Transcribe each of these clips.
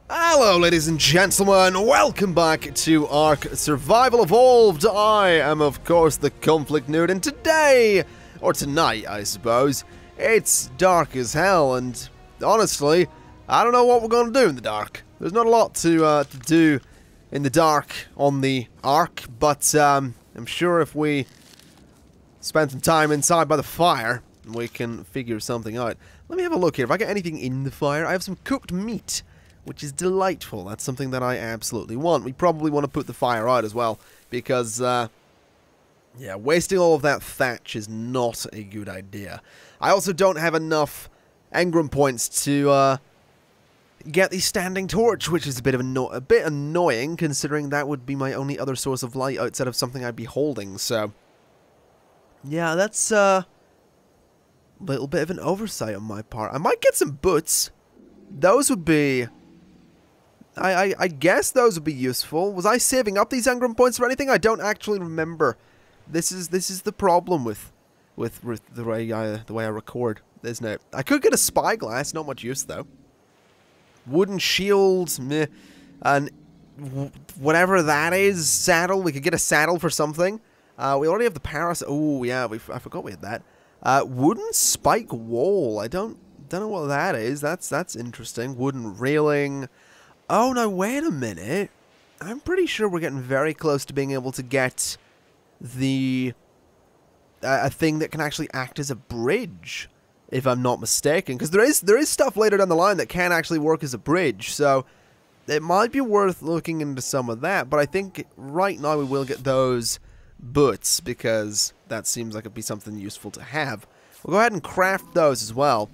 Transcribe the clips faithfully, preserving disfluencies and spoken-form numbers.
Hello ladies and gentlemen, welcome back to Ark Survival Evolved. I am of course the Conflict Nerd, and today, or tonight I suppose, it's dark as hell, and honestly, I don't know what we're going to do in the dark. There's not a lot to, uh, to do in the dark on the Ark, but um, I'm sure if we spend some time inside by the fire, we can figure something out. Let me have a look here. If I get anything in the fire, I have some cooked meat, which is delightful. That's something that I absolutely want. We probably want to put the fire out as well, because, uh, yeah, wasting all of that thatch is not a good idea. I also don't have enough engram points to, uh, get the standing torch, which is a bit of anno a bit annoying, considering that would be my only other source of light outside of something I'd be holding, so... yeah, that's, uh... a little bit of an oversight on my part. I might get some boots. Those would be... I, I, I guess those would be useful. Was I saving up these engram points for anything? I don't actually remember. This is this is the problem with with, with the way I the way I record, isn't it? I could get a spyglass, not much use though. Wooden shield, meh, and whatever that is, saddle. We could get a saddle for something. Uh, we already have the paras. Oh yeah, we I forgot we had that. Uh, wooden spike wall. I don't don't know what that is. That's that's interesting. Wooden railing. Oh, no, wait a minute. I'm pretty sure we're getting very close to being able to get the... Uh, a thing that can actually act as a bridge, if I'm not mistaken. Because there is, there is stuff later down the line that can actually work as a bridge, so it might be worth looking into some of that. But I think right now we will get those boots, because that seems like it'd be something useful to have. We'll go ahead and craft those as well,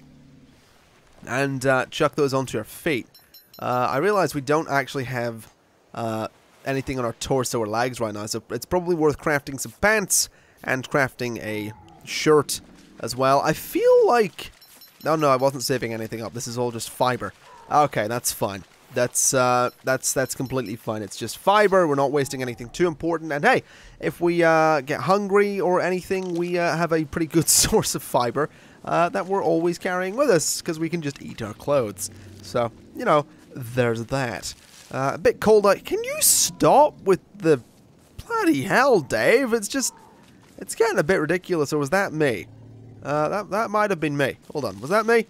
and uh, chuck those onto our feet. Uh, I realize we don't actually have uh, anything on our torso or legs right now, so it's probably worth crafting some pants and crafting a shirt as well. I feel like... no, no, I wasn't saving anything up. This is all just fiber. Okay, that's fine. That's uh, that's that's completely fine. It's just fiber. We're not wasting anything too important. And hey, if we uh, get hungry or anything, we uh, have a pretty good source of fiber uh, that we're always carrying with us, because we can just eat our clothes. So, you know... there's that. Uh, a bit cold out. Can you stop with the... bloody hell, Dave? It's just... it's getting a bit ridiculous. Or was that me? Uh, that, that might have been me. Hold on. Was that me?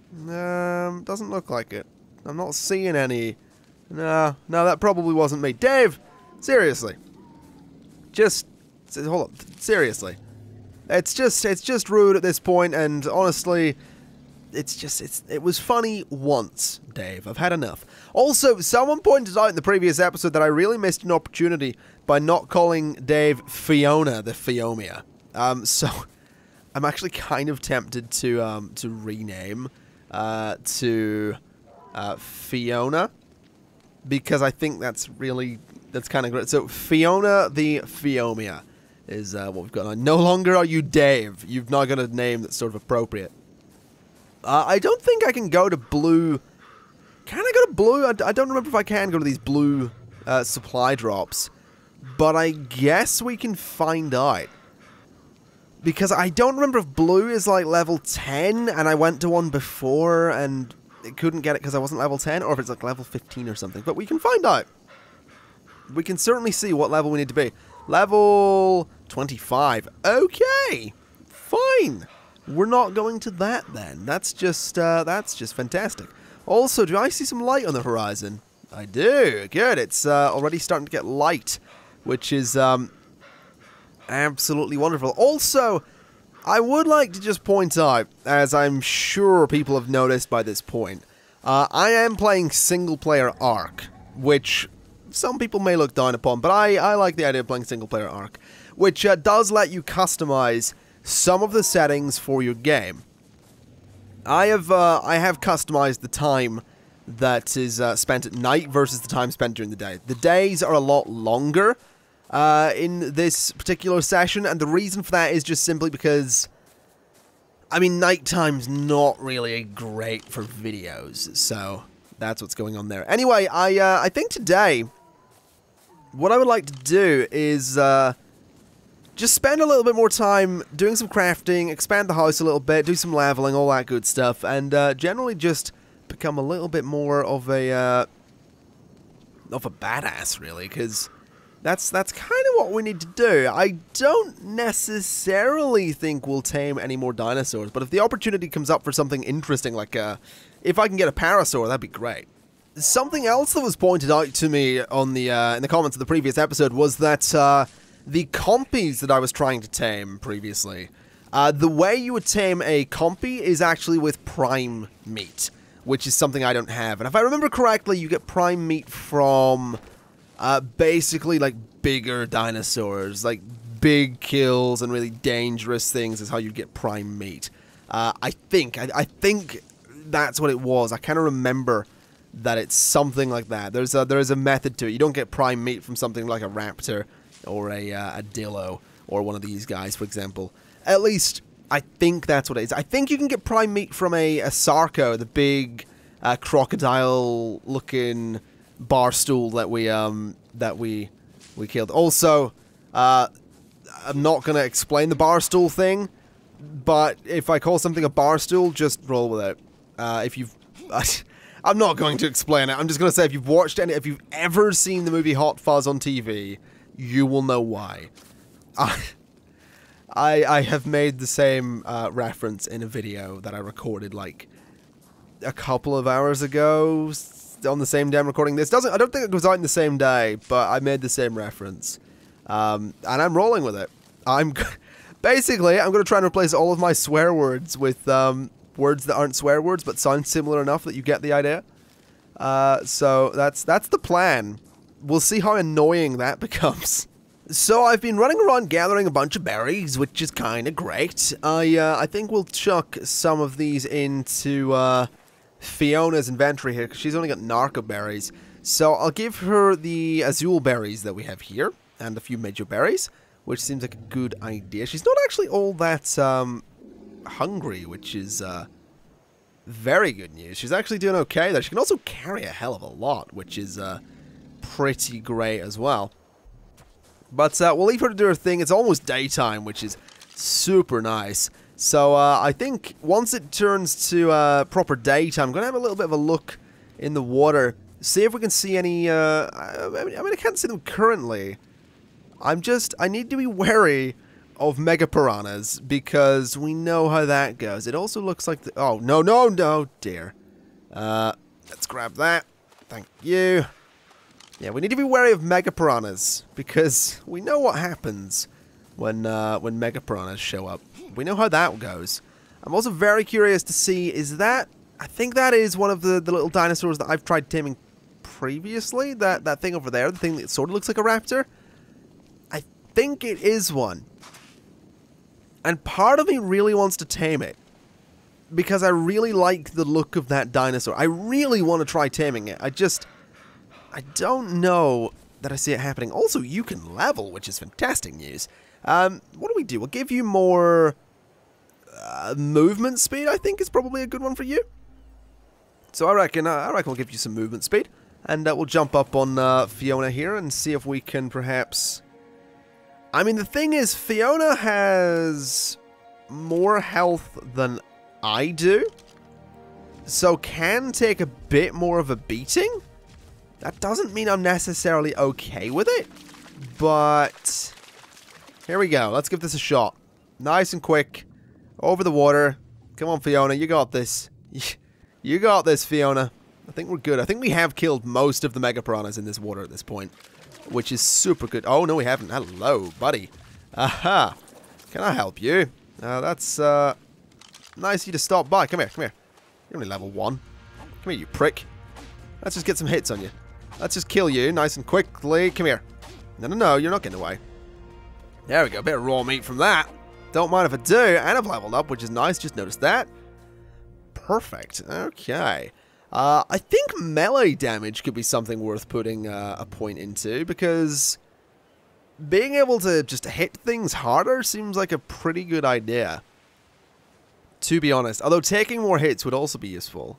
Um, doesn't look like it. I'm not seeing any... no, no, that probably wasn't me. Dave! Seriously. Just... hold on. Seriously. It's just, it's just rude at this point, and honestly... it's just, it's, it was funny once, Dave. I've had enough. Also, someone pointed out in the previous episode that I really missed an opportunity by not calling Dave Fiona the Phiomia. Um, so, I'm actually kind of tempted to, um, to rename, uh, to, uh, Fiona. Because I think that's really, that's kind of great. So, Fiona the Phiomia is, uh, what we've got on. No longer are you Dave. You've now got a name that's sort of appropriate. Uh, I don't think I can go to blue... can I go to blue? I, I don't remember if I can go to these blue uh, supply drops. But I guess we can find out. Because I don't remember if blue is like level ten, and I went to one before and it couldn't get it because I wasn't level ten, or if it's like level fifteen or something. But we can find out. We can certainly see what level we need to be. Level twenty-five. Okay. Fine. We're not going to that then. That's just, uh, that's just fantastic. Also, do I see some light on the horizon? I do. Good. It's uh, already starting to get light, which is um, absolutely wonderful. Also, I would like to just point out, as I'm sure people have noticed by this point, uh, I am playing single-player Ark, which some people may look down upon, but I, I like the idea of playing single-player Ark, which uh, does let you customize some of the settings for your game. I have uh, I have customized the time that is uh, spent at night versus the time spent during the day. The days are a lot longer uh, in this particular session, and the reason for that is just simply because, I mean, nighttime's not really great for videos, so that's what's going on there. Anyway, I uh, I think today what I would like to do is uh, just spend a little bit more time doing some crafting, expand the house a little bit, do some leveling, all that good stuff, and uh, generally just become a little bit more of a uh, of a badass, really, because that's that's kind of what we need to do. I don't necessarily think we'll tame any more dinosaurs, but if the opportunity comes up for something interesting, like uh, if I can get a parasaur, that'd be great. Something else that was pointed out to me on the uh, in the comments of the previous episode was that uh, the compies that I was trying to tame previously, uh, the way you would tame a compy is actually with prime meat, which is something I don't have. And if I remember correctly, you get prime meat from uh, basically like bigger dinosaurs, like big kills and really dangerous things is how you get prime meat. Uh, I think, I, I think that's what it was. I kind of remember that it's something like that. There's a, there is a method to it. You don't get prime meat from something like a raptor or a, uh, a dillo or one of these guys, for example. At least, I think that's what it is. I think you can get prime meat from a, a Sarco, the big uh, crocodile-looking bar stool that we um that we we killed. Also, uh, I'm not gonna explain the bar stool thing, but if I call something a bar stool, just roll with it. Uh, if you've I'm not going to explain it. I'm just going to say if you've watched any, if you've ever seen the movie Hot Fuzz on T V, you will know why. I, I, I have made the same uh, reference in a video that I recorded like a couple of hours ago on the same day I'm recording this. Doesn't I don't think it goes out in the same day, but I made the same reference, um, and I'm rolling with it. I'm basically I'm going to try and replace all of my swear words with um. words that aren't swear words but sound similar enough that you get the idea. Uh, so that's that's the plan. We'll see how annoying that becomes. So I've been running around gathering a bunch of berries, which is kind of great. I uh, I think we'll chuck some of these into uh, Fiona's inventory here, because she's only got narco berries. So I'll give her the azul berries that we have here, and a few major berries, which seems like a good idea. She's not actually all that um, hungry, which is uh, very good news. She's actually doing okay there. She can also carry a hell of a lot, which is uh, pretty great as well. But uh, we'll leave her to do her thing. It's almost daytime, which is super nice. So uh, I think once it turns to uh, proper daytime, I'm going to have a little bit of a look in the water, see if we can see any, uh, I mean, I mean, I can't see them currently. I'm just, I need to be wary of mega piranhas, because we know how that goes. It also looks like the, oh, no, no, no, dear. Uh, let's grab that. Thank you. Yeah, we need to be wary of mega piranhas, because we know what happens when, uh, when mega piranhas show up. We know how that goes. I'm also very curious to see, is that, I think that is one of the, the little dinosaurs that I've tried taming previously, that, that thing over there, the thing that sort of looks like a raptor. I think it is one. And part of me really wants to tame it, because I really like the look of that dinosaur. I really want to try taming it. I just, I don't know that I see it happening. Also, you can level, which is fantastic news. Um, what do we do? We'll give you more uh, movement speed, I think is probably a good one for you. So I reckon, uh, I reckon we'll give you some movement speed, and uh, we'll jump up on uh, Fiona here and see if we can perhaps... I mean, the thing is, Fiona has more health than I do, so can take a bit more of a beating. That doesn't mean I'm necessarily okay with it, but here we go. Let's give this a shot. Nice and quick, over the water. Come on, Fiona, you got this. You got this, Fiona. I think we're good. I think we have killed most of the mega piranhas in this water at this point, which is super good. Oh, no, we haven't. Hello, buddy. Aha. Can I help you? Uh, that's uh, nice of you to stop by. Come here, come here. You're only level one. Come here, you prick. Let's just get some hits on you. Let's just kill you nice and quickly. Come here. No, no, no, you're not getting away. There we go. A bit of raw meat from that. Don't mind if I do. And I've leveled up, which is nice. Just noticed that. Perfect. Okay. Uh, I think melee damage could be something worth putting uh, a point into, because being able to just hit things harder seems like a pretty good idea, to be honest. Although taking more hits would also be useful.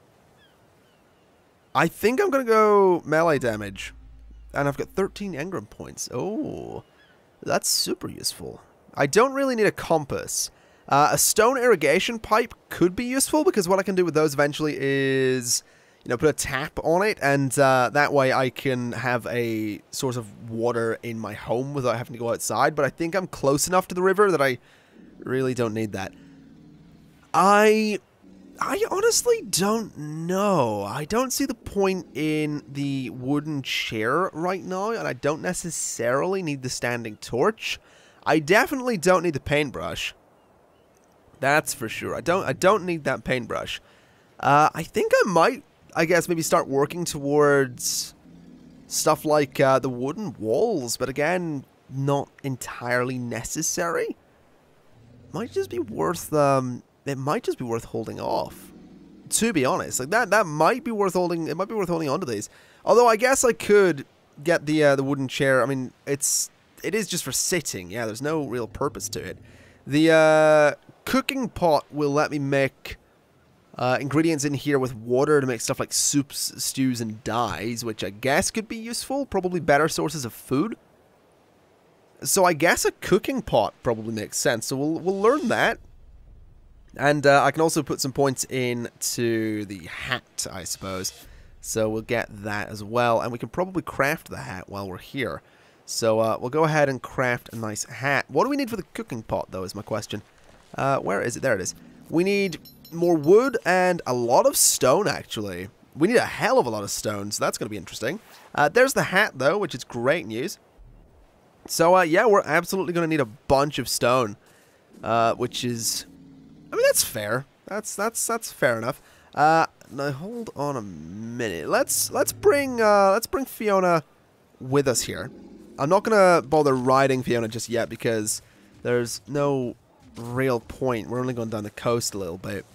I think I'm going to go melee damage, and I've got thirteen engram points. Oh, that's super useful. I don't really need a compass. Uh, a stone irrigation pipe could be useful, because what I can do with those eventually is you know, put a tap on it, and uh, that way I can have a source of water in my home without having to go outside. But I think I'm close enough to the river that I really don't need that. I... I honestly don't know. I don't see the point in the wooden chair right now, and I don't necessarily need the standing torch. I definitely don't need the paintbrush. That's for sure. I don't I don't need that paintbrush. Uh, I think I might, I guess, maybe start working towards stuff like uh, the wooden walls, but again, not entirely necessary. Might just be worth... Um, It might just be worth holding off, to be honest. Like that, that might be worth holding. It might be worth holding on to these. Although I guess I could get the uh, the wooden chair. I mean, it's it is just for sitting. Yeah, there's no real purpose to it. The uh, cooking pot will let me make uh, ingredients in here with water to make stuff like soups, stews, and dyes, which I guess could be useful. Probably better sources of food. So I guess a cooking pot probably makes sense. So we'll we'll learn that. And uh, I can also put some points into the hat, I suppose. So we'll get that as well. And we can probably craft the hat while we're here. So uh, we'll go ahead and craft a nice hat. What do we need for the cooking pot, though, is my question. Uh, where is it? There it is. We need more wood and a lot of stone, actually. We need a hell of a lot of stone, so that's going to be interesting. Uh, there's the hat, though, which is great news. So, uh, yeah, we're absolutely going to need a bunch of stone, uh, which is... I mean, that's fair. That's that's that's fair enough. Uh, now hold on a minute. Let's let's bring uh, let's bring Fiona with us here. I'm not gonna bother riding Fiona just yet because there's no real point. We're only going down the coast a little bit,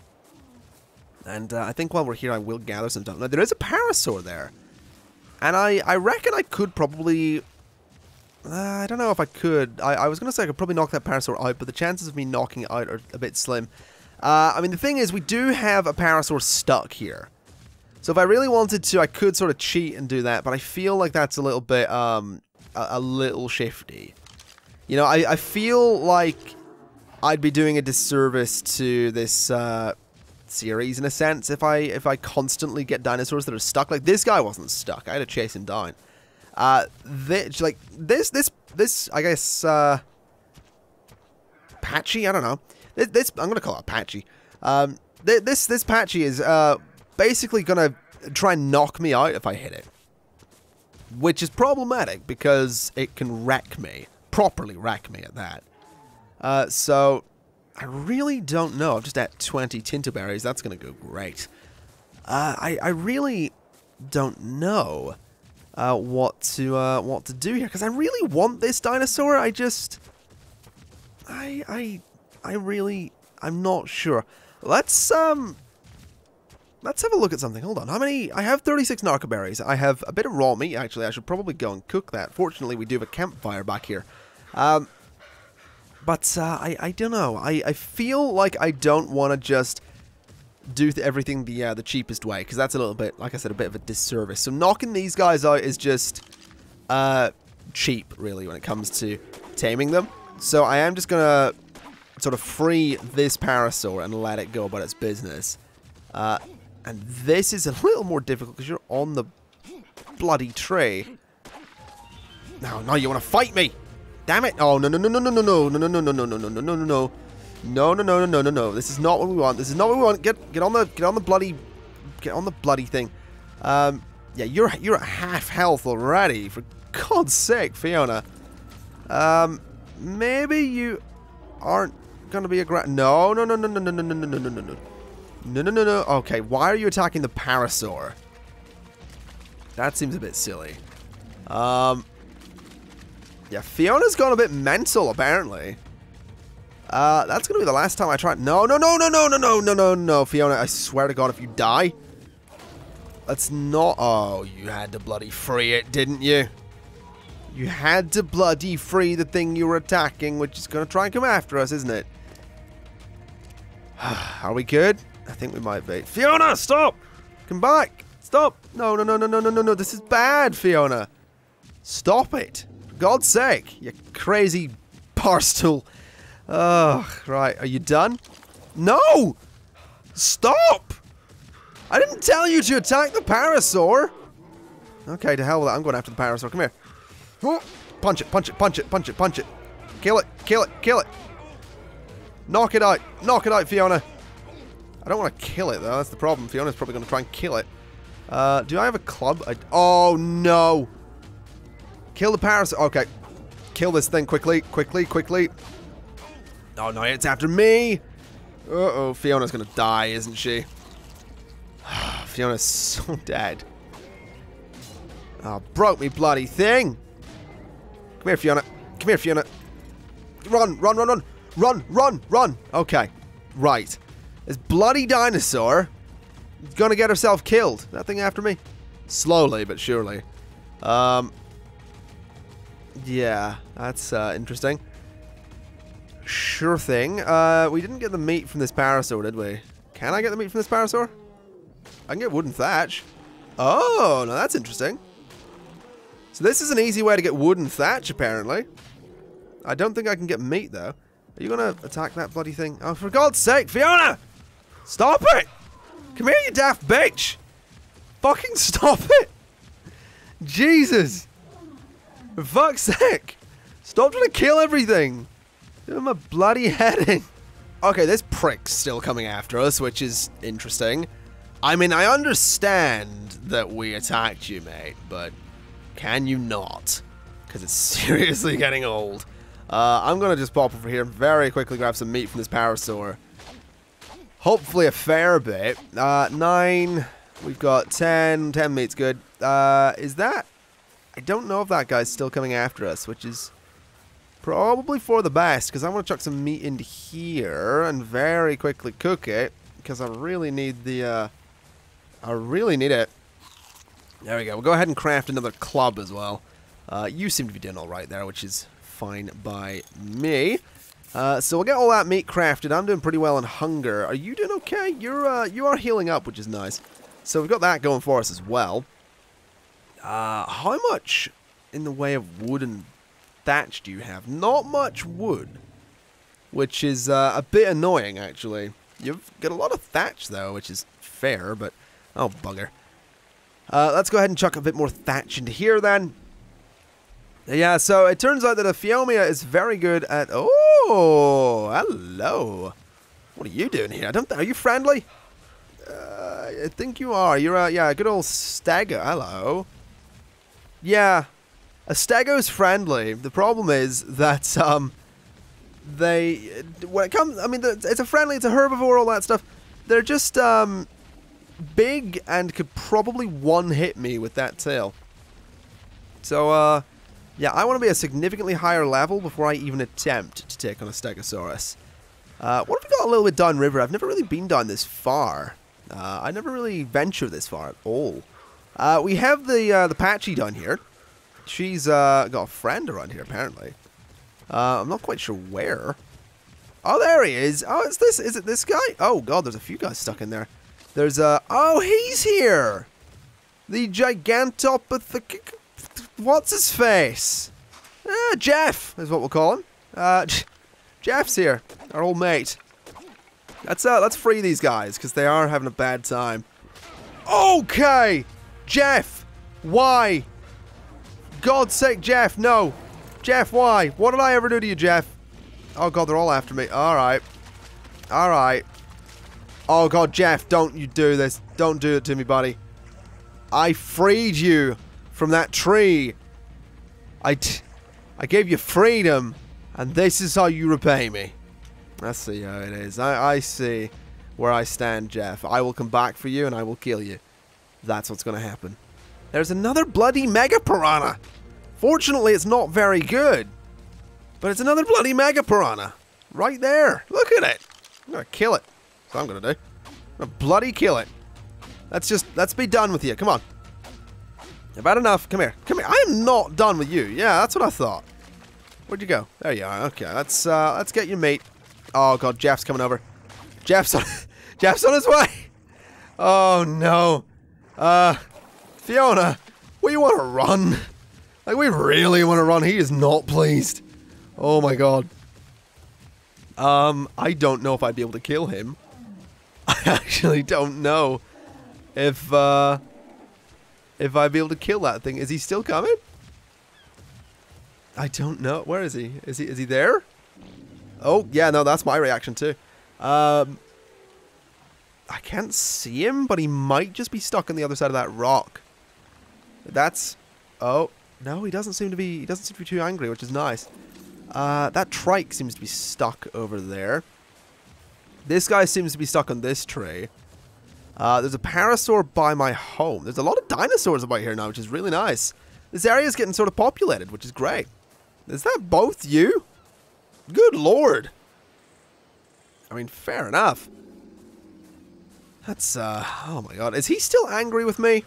and uh, I think while we're here, I will gather some stuff. Now there is a parasaur there, and I I reckon I could probably. Uh, I don't know if I could. I, I was going to say I could probably knock that parasaur out, but the chances of me knocking it out are a bit slim. Uh, I mean, the thing is, we do have a parasaur stuck here. So if I really wanted to, I could sort of cheat and do that, but I feel like that's a little bit, um, a, a little shifty. You know, I, I feel like I'd be doing a disservice to this, uh, series, in a sense, if I, if I constantly get dinosaurs that are stuck. Like, this guy wasn't stuck. I had to chase him down. Uh, this, like, this, this, this, I guess, uh, Patchy? I don't know. This, this I'm gonna call it Patchy. Um, th this, this Patchy is, uh, basically gonna try and knock me out if I hit it. Which is problematic, because it can wreck me. Properly wreck me at that. Uh, so, I really don't know. I've just at twenty Tintoberries. That's gonna go great. Uh, I, I really don't know. Uh, what to uh, what to do here, because I really want this dinosaur. I just, I I I really, I'm not sure. Let's um, let's have a look at something. Hold on, how many? I have thirty-six narcoberries. I have a bit of raw meat. Actually, I should probably go and cook that. Fortunately, we do have a campfire back here. Um, but uh, I I don't know. I I feel like I don't want to just do everything the uh, the cheapest way, because that's a little bit, like I said, a bit of a disservice. So knocking these guys out is just uh, cheap, really, when it comes to taming them. So I am just gonna sort of free this parasaur and let it go about its business. Uh, and this is a little more difficult because you're on the bloody tree. No, no, you want to fight me? Damn it! Oh no no no no no no no no no no no no no no no no no. No, no, no, no, no, no, no. This is not what we want. This is not what we want. Get, get on the, get on the bloody, get on the bloody thing. Um, yeah, you're, you're at half health already. For God's sake, Fiona. Um, maybe you aren't gonna be aggressive. No, no, no, no, no, no, no, no, no, no, no, no, no, no, no, no. Okay, why are you attacking the parasaur? That seems a bit silly. Um, yeah, Fiona's gone a bit mental apparently. Uh, that's gonna be the last time I try. No, no, no, no, no, no, no, no, no, no, Fiona. I swear to God, if you die, that's not. Oh, you had to bloody free it, didn't you? You had to bloody free the thing you were attacking, which is gonna try and come after us, isn't it? Are we good? I think we might be. Fiona, stop! Come back! Stop! No, no, no, no, no, no, no, no. This is bad, Fiona. Stop it! For God's sake, you crazy barstool. Oh, right. Are you done? No! Stop! I didn't tell you to attack the Parasaur! Okay, to hell with that. I'm going after the Parasaur. Come here. Punch it, punch it, punch it, punch it, punch it. Kill it, kill it, kill it. Knock it out. Knock it out, Fiona. I don't want to kill it, though. That's the problem. Fiona's probably going to try and kill it. Uh, do I have a club? I, oh, no. Kill the Parasaur. Okay. Kill this thing quickly, quickly, quickly. Oh, no, it's after me. Uh-oh. Fiona's going to die, isn't she? Fiona's so dead. Oh, broke me bloody thing. Come here, Fiona. Come here, Fiona. Run, run, run, run. Run, run, run. Okay. Right. This bloody dinosaur is gonna get herself killed. That thing after me? Slowly, but surely. Um. Yeah, that's uh, interesting. Sure thing. Uh, we didn't get the meat from this Parasaur, did we? Can I get the meat from this Parasaur? I can get wooden thatch. Oh, no, that's interesting. So this is an easy way to get wooden thatch, apparently. I don't think I can get meat, though. Are you going to attack that bloody thing? Oh, for God's sake, Fiona! Stop it! Come here, you daft bitch! Fucking stop it! Jesus! For fuck's sake! Stop trying to kill everything! Do my bloody heading. Okay, this prick's still coming after us, which is interesting. I mean, I understand that we attacked you, mate, but can you not? Because it's seriously getting old. Uh, I'm going to just pop over here and very quickly grab some meat from this Parasaur. Hopefully a fair bit. Uh, nine. We've got ten. Ten meat's good. Uh, is that... I don't know if that guy's still coming after us, which is probably for the best, because I want to chuck some meat into here and very quickly cook it, because I really need the... Uh, I really need it. There we go. We'll go ahead and craft another club as well. Uh, you seem to be doing alright there, which is fine by me. Uh, so we'll get all that meat crafted. I'm doing pretty well on hunger. Are you doing okay? You're uh, you are healing up, which is nice. So we've got that going for us as well. Uh, how much in the way of wood and thatch do you have? Not much wood, which is uh, a bit annoying, actually. You've got a lot of thatch, though, which is fair, but... Oh, bugger. Uh, let's go ahead and chuck a bit more thatch into here, then. Yeah, so it turns out that a Phiomia is very good at... Oh, hello. What are you doing here? I don't. Are you friendly? Uh, I think you are. You're a yeah, a good old stego. Hello. Yeah, a stego's friendly. The problem is that um, they when it comes. I mean, it's a friendly. It's a herbivore. All that stuff. They're just um, big and could probably one-hit me with that tail. So uh. Yeah, I want to be a significantly higher level before I even attempt to take on a Stegosaurus. Uh, what if we got a little bit downriver? I've never really been down this far. Uh, I never really venture this far at all. Uh, we have the uh, the Patchy down here. She's uh, got a friend around here, apparently. Uh, I'm not quite sure where. Oh, there he is. Oh, it's this. Is it this guy? Oh, God, there's a few guys stuck in there. There's a... Uh, oh, he's here! The Gigantopithecus... What's his face? Ah, Jeff is what we'll call him. Uh, Jeff's here, our old mate. Let's uh, let's free these guys because they are having a bad time. Okay, Jeff, why? God's sake, Jeff, no, Jeff, why? What did I ever do to you, Jeff? Oh God, they're all after me. All right, all right. Oh God, Jeff, don't you do this? Don't do it to me, buddy. I freed you from that tree. I, t I gave you freedom, and this is how you repay me. I see how it is. I, I see where I stand, Jeff. I will come back for you, and I will kill you. That's what's going to happen. There's another bloody Mega Piranha. Fortunately, it's not very good, but it's another bloody Mega Piranha. Right there. Look at it. I'm going to kill it. That's what I'm going to do. I'm going to bloody kill it. Let's just, let's be done with you. Come on. About enough. Come here. Come here. I am not done with you. Yeah, that's what I thought. Where'd you go? There you are. Okay, let's uh, let's get your meat. Oh God, Jeff's coming over. Jeff's on. Jeff's on his way. Oh no. Uh, Fiona, we want to run. Like we really want to run. He is not pleased. Oh my God. Um, I don't know if I'd be able to kill him. I actually don't know. if uh, if I'd be able to kill that thing. Is he still coming? I don't know. Where is he? Is he is he there? Oh, yeah, no, that's my reaction too. Um, I can't see him, but he might just be stuck on the other side of that rock. That's... Oh, no, he doesn't seem to be... He doesn't seem to be too angry, which is nice. Uh, that trike seems to be stuck over there. This guy seems to be stuck on this tree. Uh, there's a parasaur by my home. There's a lot of dinosaurs about here now, which is really nice. This area is getting sort of populated, which is great. Is that both you? Good lord. I mean, fair enough. That's, uh, oh my god. Is he still angry with me?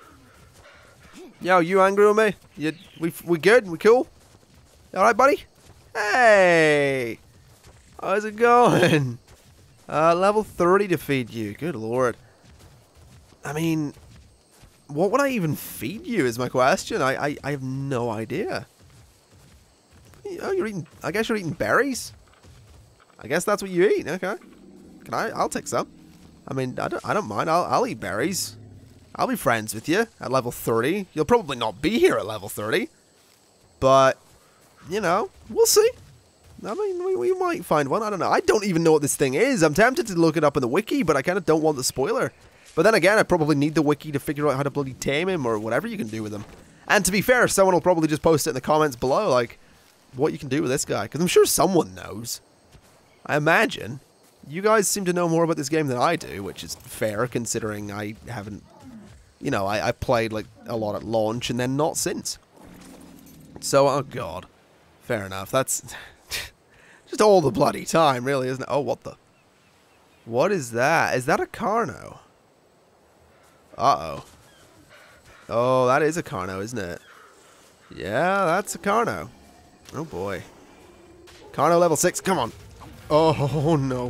Yo, you angry with me? You, we, we good? We cool? Alright, buddy? Hey! How's it going? Uh, level thirty to feed you. Good lord. I mean, what would I even feed you is my question. I, I, I have no idea. Oh, you're eating, I guess you're eating berries? I guess that's what you eat. Okay. Can I, I'll take some. I mean, I don't, I don't mind. I'll, I'll eat berries. I'll be friends with you at level thirty. You'll probably not be here at level thirty. But, you know, we'll see. I mean, we, we might find one. I don't know. I don't even know what this thing is. I'm tempted to look it up in the wiki, but I kind of don't want the spoiler. But then again, I probably need the wiki to figure out how to bloody tame him or whatever you can do with him. And to be fair, someone will probably just post it in the comments below, like, what you can do with this guy. Because I'm sure someone knows. I imagine. You guys seem to know more about this game than I do, which is fair, considering I haven't... You know, I, I played, like, a lot at launch, and then not since. So, oh god. Fair enough. That's... just all the bloody time, really, isn't it? Oh, what the... What is that? Is that a Carno? Uh-oh. Oh, that is a Carno, isn't it? Yeah, that's a Carno. Oh, boy. Carno level six, come on. Oh, no.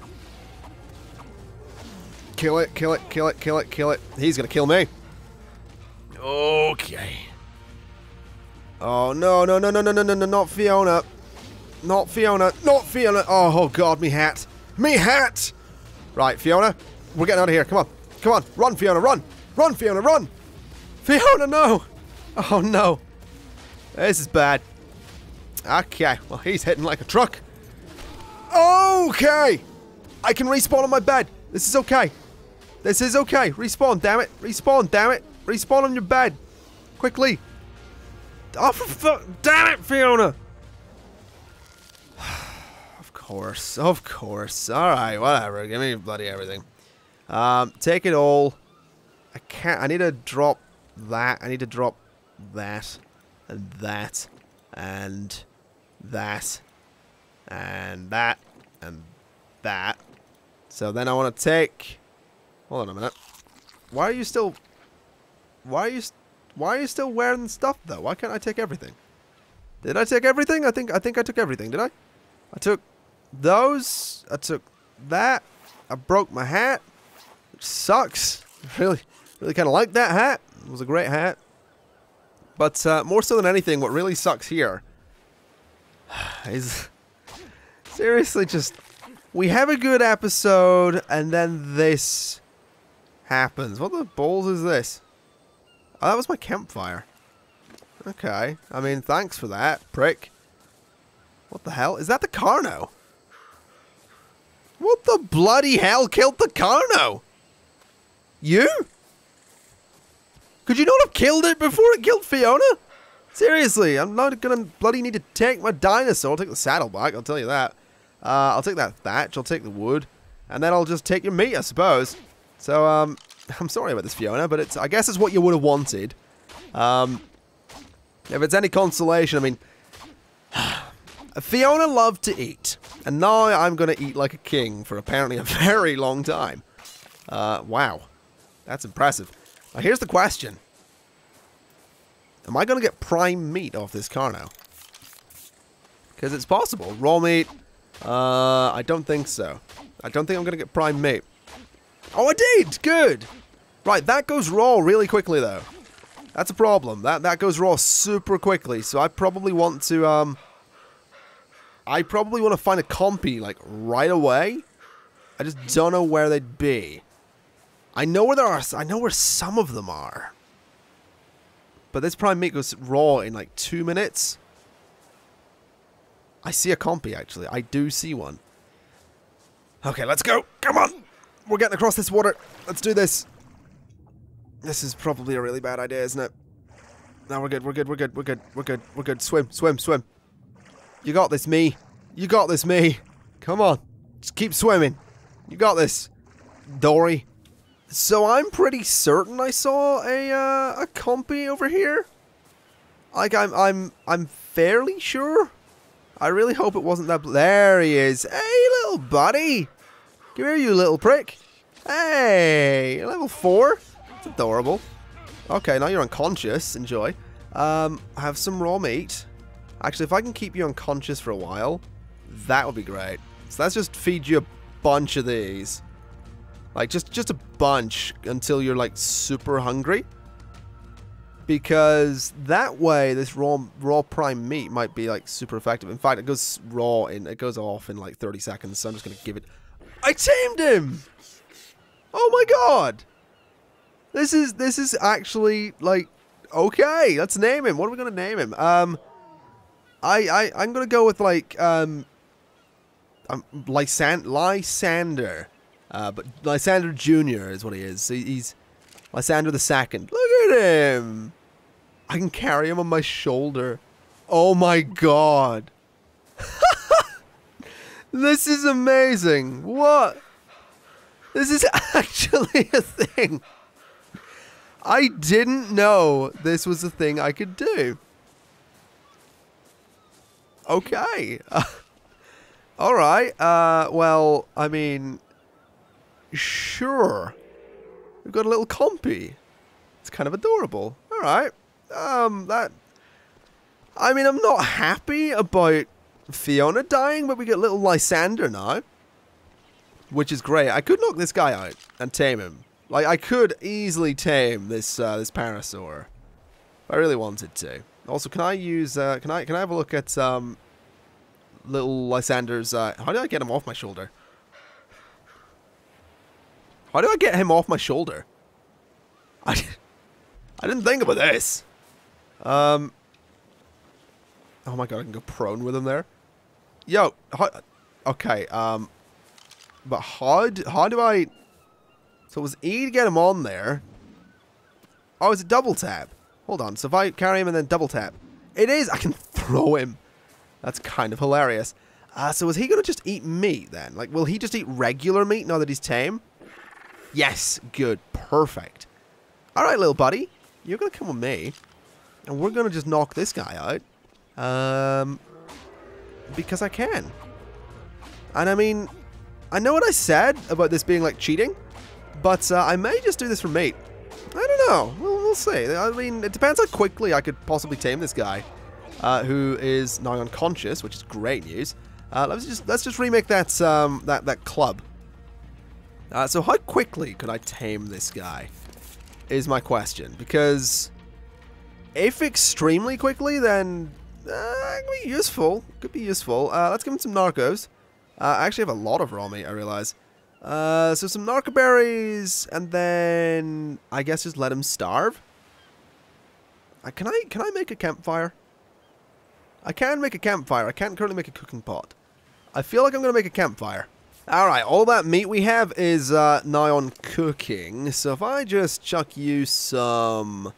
Kill it, kill it, kill it, kill it, kill it. He's gonna kill me. Okay. Oh, no, no, no, no, no, no, no, no, not Fiona. Not Fiona, not Fiona. Oh, oh, God, me hat. Me hat! Right, Fiona, we're getting out of here. Come on, come on. Run, Fiona, run. Run, Fiona, run. Fiona, no. Oh, no. This is bad. Okay, well, he's hitting like a truck. Okay! I can respawn on my bed. This is okay. This is okay. Respawn, damn it. Respawn, damn it. Respawn on your bed. Quickly. Oh, for fuck. Damn it, Fiona. Of course. Of course. Alright, whatever. Give me bloody everything. Um, take it all. I can't. I need to drop that. I need to drop that. And that. And that. And that. And that. So then I want to take... Hold on a minute. Why are you still... Why are you... Why are you still wearing stuff, though? Why can't I take everything? Did I take everything? I think I think I took everything, did I? I took those. I took that. I broke my hat. Which sucks. Really, really kind of like that hat. It was a great hat. But uh, more so than anything, what really sucks here is... Seriously, just... We have a good episode, and then this happens. What the balls is this? Oh, that was my campfire. Okay. I mean, thanks for that, prick. What the hell? Is that the Carno? What the bloody hell killed the Carno? You? Could you not have killed it before it killed Fiona? Seriously, I'm not gonna bloody need to take my dinosaur. I'll take the saddle back, I'll tell you that. Uh, I'll take that thatch, I'll take the wood, and then I'll just take your meat, I suppose. So, um, I'm sorry about this, Fiona, but it's I guess it's what you would have wanted. Um, if it's any consolation, I mean, Fiona loved to eat, and now I'm going to eat like a king for apparently a very long time. Uh, wow. That's impressive. Now, here's the question. Am I going to get prime meat off this Carno? Because it's possible. Raw meat... Uh, I don't think so. I don't think I'm going to get prime meat. Oh, I did! Good! Right, that goes raw really quickly, though. That's a problem. That that goes raw super quickly, so I probably want to, um... I probably want to find a compy, like, right away. I just don't know where they'd be. I know where there are. I know where some of them are. But this prime meat goes raw in like two minutes. I see a compy, actually. I do see one. Okay, let's go. Come on. We're getting across this water. Let's do this. This is probably a really bad idea, isn't it? No, we're good. We're good. We're good. We're good. We're good. We're good. Swim. Swim. Swim. You got this, me. You got this, me. Come on. Just keep swimming. You got this, Dory. So I'm pretty certain I saw a uh, a compy over here. Like I'm I'm I'm fairly sure. I really hope it wasn't that. There he is. Hey, little buddy. Come here, you little prick. Hey, level four. It's adorable. Okay, now you're unconscious. Enjoy. Um, have some raw meat. Actually, if I can keep you unconscious for a while, that would be great. So let's just feed you a bunch of these. Like, just, just a bunch until you're, like, super hungry. Because that way, this raw raw prime meat might be, like, super effective. In fact, it goes raw in, it goes off in, like, thirty seconds. So I'm just going to give it... I tamed him! Oh my god! This is, this is actually, like, okay. Let's name him. What are we going to name him? Um, I, I, I'm going to go with, like, um... um Lysand Lysander. Uh, but Lysander Junior is what he is. He, he's Lysander the Second. Look at him! I can carry him on my shoulder. Oh my god! This is amazing! What? This is actually a thing! I didn't know this was a thing I could do. Okay. Uh, Alright. Uh, well, I mean... Sure. We've got a little compy. It's kind of adorable. Alright. Um, that... I mean, I'm not happy about Fiona dying, but we get little Lysander now. Which is great. I could knock this guy out and tame him. Like, I could easily tame this, uh, this Parasaur. If I really wanted to. Also, can I use, uh, can I, can I have a look at, um... little Lysander's, uh... how do I get him off my shoulder? How do I get him off my shoulder? I, I didn't think about this. Um. Oh my god, I can go prone with him there. Yo, how, okay. Um. But how do, how do I? So it was E to get him on there. Oh, it's a double tap. Hold on. So if I carry him and then double tap, it is. I can throw him. That's kind of hilarious. Uh, so is he gonna just eat meat then? Like, will he just eat regular meat now that he's tame? Yes, good, perfect. Alright, little buddy, you're going to come with me, and we're going to just knock this guy out, um, because I can. And I mean, I know what I said about this being like cheating, but uh, I may just do this for meat. I don't know, we'll, we'll see. I mean, it depends how quickly I could possibly tame this guy, uh, who is now unconscious, which is great news. Uh, let's just let's just remake that um, that that club. Uh, so how quickly could I tame this guy, is my question. Because if extremely quickly, then uh, it could be useful. Could be useful. Uh, let's give him some narcos. Uh, I actually have a lot of raw meat, I realize. Uh, so some narco berries, and then I guess just let him starve. Uh, can I can I make a campfire? I can make a campfire. I can't currently make a cooking pot. I feel like I'm going to make a campfire. Alright, all that meat we have is uh, now on cooking. So if I just chuck you some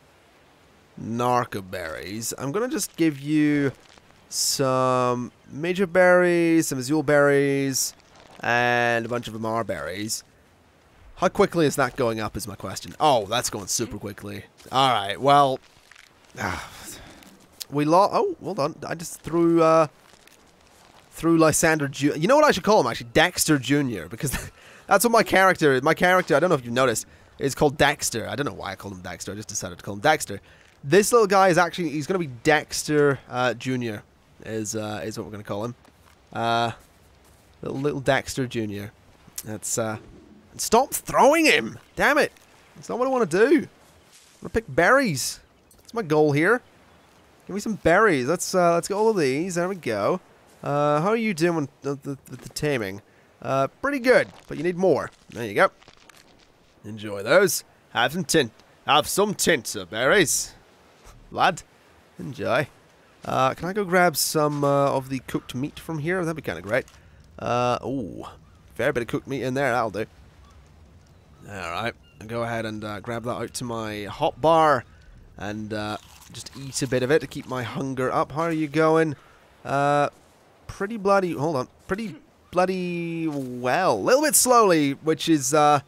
narco berries, I'm going to just give you some major berries, some azul berries, and a bunch of Amar berries. How quickly is that going up is my question. Oh, that's going super quickly. Alright, well... Ah, we lost... Oh, hold on. I just threw... Uh, through Lysander Junior You know what I should call him, actually? Dexter Junior Because that's what my character... My character, I don't know if you've noticed, is called Dexter. I don't know why I called him Dexter. I just decided to call him Dexter. This little guy is actually... He's going to be Dexter uh, Junior Is, uh, is what we're going to call him. Uh, little, little Dexter Junior That's... Uh, stop throwing him! Damn it! That's not what I want to do. I want to pick berries. That's my goal here. Give me some berries. Let's, uh, let's get all of these. There we go. Uh, how are you doing with the, the, the taming? Uh, pretty good, but you need more. There you go. Enjoy those. Have some tint. Have some tinsel berries. Lad, enjoy. Uh, can I go grab some uh, of the cooked meat from here? That'd be kind of great. Uh, ooh, fair bit of cooked meat in there. That'll do. Alright, I'll go ahead and uh, grab that out to my hot bar and uh, just eat a bit of it to keep my hunger up. How are you going? Uh, pretty bloody, hold on, pretty bloody well. A little bit slowly, which is uh,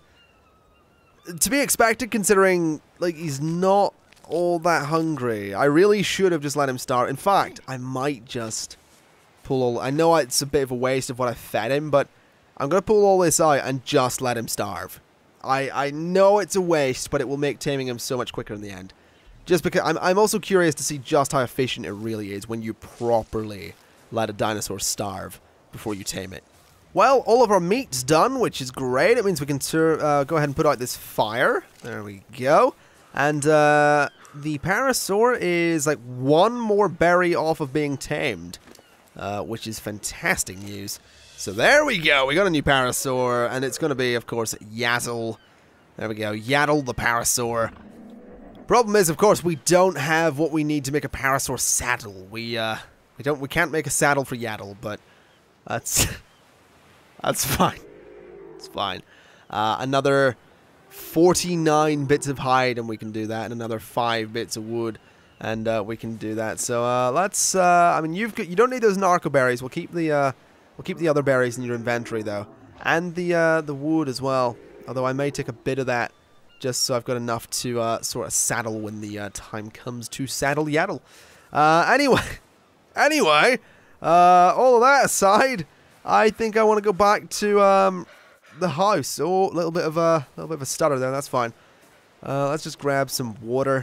to be expected considering like he's not all that hungry. I really should have just let him starve. In fact, I might just pull all... I know it's a bit of a waste of what I fed him, but I'm going to pull all this out and just let him starve. I, I know it's a waste, but it will make taming him so much quicker in the end. Just because... I'm, I'm also curious to see just how efficient it really is when you properly let a dinosaur starve before you tame it. Well, all of our meat's done, which is great. It means we can uh, go ahead and put out this fire. There we go. And, uh... the Parasaur is like one more berry off of being tamed, uh, which is fantastic news. So there we go, we got a new Parasaur, and it's going to be, of course, Yaddle. There we go, Yaddle the Parasaur. Problem is, of course, we don't have what we need to make a Parasaur saddle. We, uh, we don't, we can't make a saddle for Yaddle, but that's, that's fine. It's fine. Uh, another... forty-nine bits of hide, and we can do that, and another five bits of wood, and uh, we can do that. So uh, let's. Uh, I mean, you've got, you don't need those narco berries. We'll keep the uh, we'll keep the other berries in your inventory though, and the uh, the wood as well. Although I may take a bit of that just so I've got enough to uh, sort of saddle when the uh, time comes to saddle Yaddle. Uh, anyway, anyway, uh, all of that aside, I think I want to go back to. Um, the house. Oh, a little bit of a little bit of a stutter there. That's fine. Uh, let's just grab some water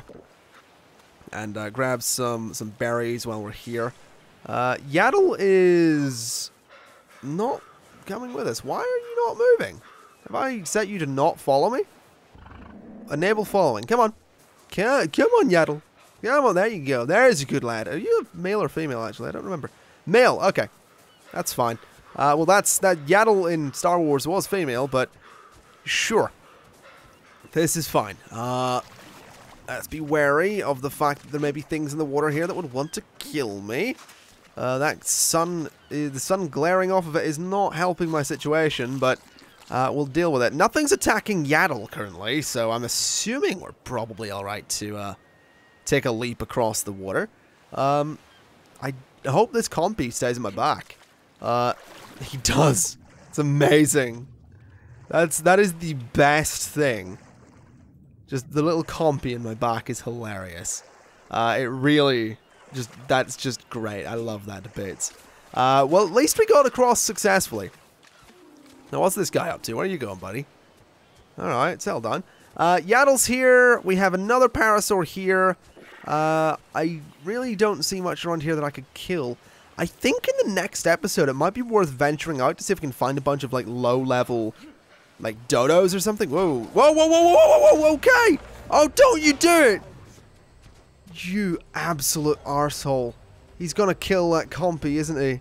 and uh, grab some some berries while we're here. Uh, Yaddle is not coming with us. Why are you not moving? Have I set you to not follow me? Enable following. Come on, come, come on, Yaddle. Come on. There you go. There's a good lad. Are you a male or female? Actually, I don't remember. Male. Okay, that's fine. Uh, well, that's that Yaddle in Star Wars was female, but sure. This is fine. Uh, let's be wary of the fact that there may be things in the water here that would want to kill me. Uh, that sun, uh, the sun glaring off of it is not helping my situation, but uh, we'll deal with it. Nothing's attacking Yaddle currently, so I'm assuming we're probably alright to uh, take a leap across the water. Um, I hope this compy stays in my back. Uh, he does. It's amazing. That's, that is the best thing. Just the little compy in my back is hilarious. Uh, it really, just, that's just great. I love that to bits. Uh, well, at least we got across successfully. Now, what's this guy up to? Where are you going, buddy? Alright, settle down. Uh, Yaddle's here. We have another Parasaur here. Uh, I really don't see much around here that I could kill. I think in the next episode, it might be worth venturing out to see if we can find a bunch of, like, low-level, like, dodos or something. Whoa. Whoa, whoa, whoa, whoa, whoa, whoa, okay! Oh, don't you do it! You absolute arsehole. He's gonna kill that compy, isn't he?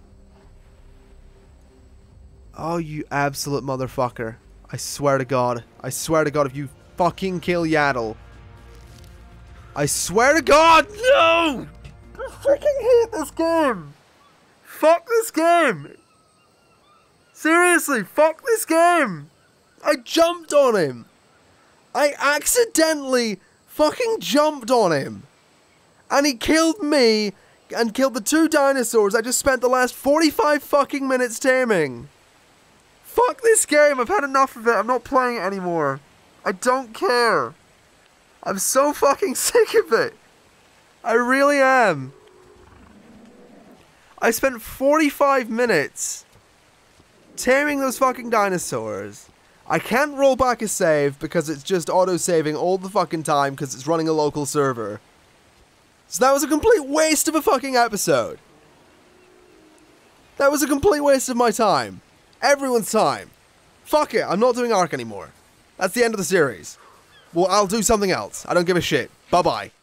Oh, you absolute motherfucker. I swear to God. I swear to God, if you fucking kill Yaddle. I swear to God, no! I freaking hate this game! Fuck this game! Seriously, fuck this game! I jumped on him! I accidentally fucking jumped on him! And he killed me and killed the two dinosaurs I just spent the last forty-five fucking minutes taming! Fuck this game! I've had enough of it. I'm not playing it anymore. I don't care. I'm so fucking sick of it. I really am. I spent forty-five minutes taming those fucking dinosaurs. I can't roll back a save because it's just auto-saving all the fucking time because it's running a local server. So that was a complete waste of a fucking episode. That was a complete waste of my time. Everyone's time. Fuck it, I'm not doing Ark anymore. That's the end of the series. Well, I'll do something else. I don't give a shit. Bye-bye.